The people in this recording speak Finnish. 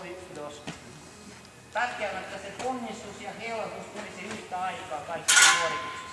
dos. Pätkämättä se ponnistus ja helpotus tulisi yhtä aikaa kaikki suoritukset.